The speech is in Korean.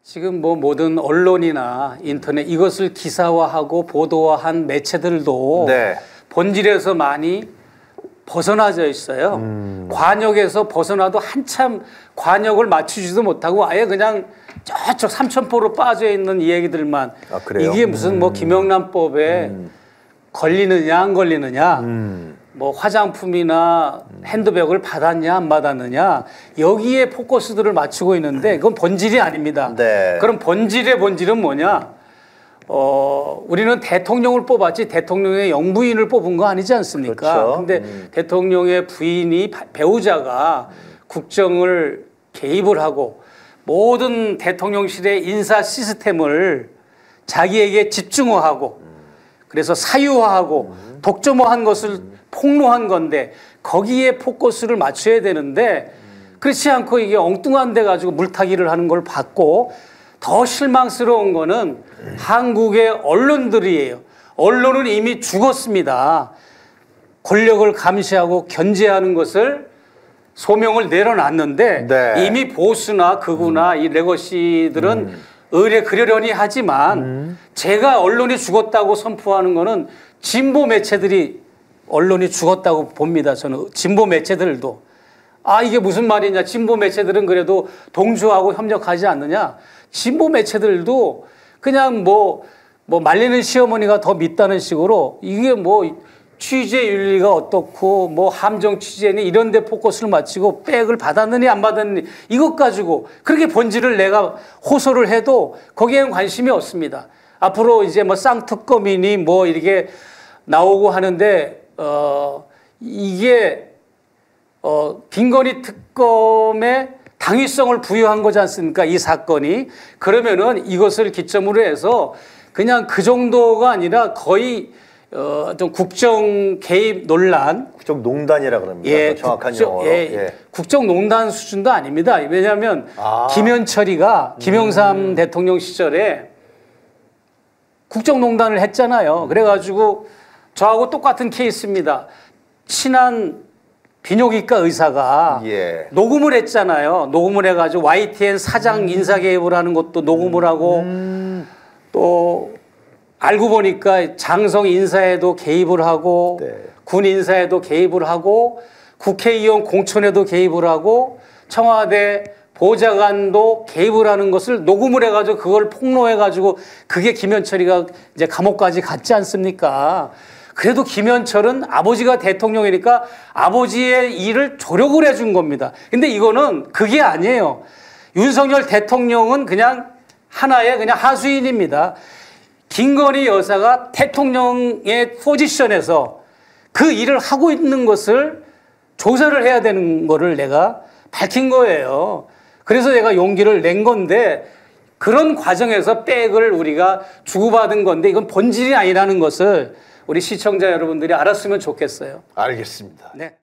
지금 뭐 모든 언론이나 인터넷 이것을 기사화하고 보도화한 매체들도 네. 본질에서 많이 벗어나져 있어요. 관역에서 벗어나도 한참 관역을 맞추지도 못하고 아예 그냥 저쪽 삼천포로 빠져 있는 이야기들만. 아, 그래요? 이게 무슨 뭐 김영란법에 걸리느냐 안 걸리느냐, 뭐 화장품이나 핸드백을 받았냐 안 받았느냐, 여기에 포커스들을 맞추고 있는데 그건 본질이 아닙니다. 네. 그럼 본질의 본질은 뭐냐? 우리는 대통령을 뽑았지 대통령의 영부인을 뽑은 거 아니지 않습니까? 그렇죠. 근데 대통령의 부인이 배우자가 국정을 개입을 하고 모든 대통령실의 인사 시스템을 자기에게 집중화하고 그래서 사유화하고 독점화한 것을 폭로한 건데 거기에 포커스를 맞춰야 되는데 그렇지 않고 이게 엉뚱한 데 가지고 물타기를 하는 걸 봤고, 더 실망스러운 거는 한국의 언론들이에요. 언론은 이미 죽었습니다. 권력을 감시하고 견제하는 것을 소명을 내려놨는데 네. 이미 보수나 극우나 이 레거시들은 의뢰 그러려니 하지만 제가 언론이 죽었다고 선포하는 거는 진보 매체들이 언론이 죽었다고 봅니다. 저는 진보 매체들도. 아, 이게 무슨 말이냐. 진보 매체들은 그래도 동조하고 협력하지 않느냐. 진보 매체들도 그냥 뭐 말리는 시어머니가 더 밉다는 식으로 이게 뭐 취재 윤리가 어떻고 뭐 함정 취재는 이런 데 포커스를 맞추고 백을 받았느니 안 받았느니 이것 가지고 그렇게 본질을 내가 호소를 해도 거기에는 관심이 없습니다. 앞으로 이제 뭐 쌍특검이니 뭐 이렇게 나오고 하는데 이게 김건희 특검의 당위성을 부여한 거지 않습니까? 이 사건이. 그러면은 이것을 기점으로 해서 그냥 그 정도가 아니라 거의 좀 국정 개입 논란. 국정농단이라 그럽니다. 예, 정확한 용어로. 예. 국정농단 수준도 아닙니다. 왜냐하면 김현철이가 김영삼 대통령 시절에 국정농단을 했잖아요. 그래가지고 저하고 똑같은 케이스입니다. 친한 비뇨기과 의사가 예. 녹음을 했잖아요. 녹음을 해가지고 YTN 사장 인사 개입을 하는 것도 녹음을 하고 또 알고 보니까 장성 인사에도 개입을 하고 네. 군 인사에도 개입을 하고 국회의원 공천에도 개입을 하고 청와대 보좌관도 개입을 하는 것을 녹음을 해가지고 그걸 폭로해가지고 그게 김현철이가 이제 감옥까지 갔지 않습니까? 그래도 김현철은 아버지가 대통령이니까 아버지의 일을 조력을 해준 겁니다. 근데 이거는 그게 아니에요. 윤석열 대통령은 그냥 하나의 그냥 하수인입니다. 김건희 여사가 대통령의 포지션에서 그 일을 하고 있는 것을 조사를 해야 되는 거를 내가 밝힌 거예요. 그래서 내가 용기를 낸 건데 그런 과정에서 백을 우리가 주고받은 건데 이건 본질이 아니라는 것을 우리 시청자 여러분들이 알았으면 좋겠어요. 알겠습니다. 네.